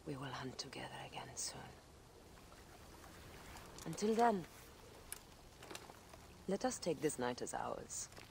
we will hunt together again soon. Until then, let us take this night as ours.